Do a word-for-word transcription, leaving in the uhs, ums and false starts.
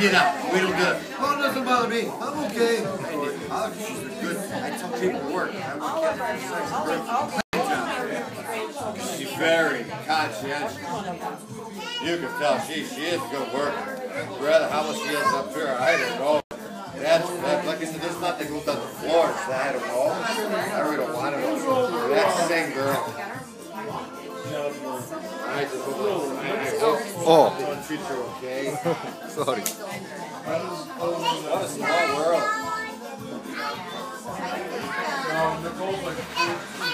Get out. We don't do it. Well, it doesn't bother me. I'm okay. Oh, she's good. I tell people to work. I want to get her sex. She's very conscientious. You can tell she she is a good worker. Rather how much she is up here, I don't know. That's that, like I said, there's nothing goes on the floor, so I don't know. I really don't want to know. That's the same girl. I just hope I hope Oh. don't treat her okay. Sorry. What a small world. No, Nicole's like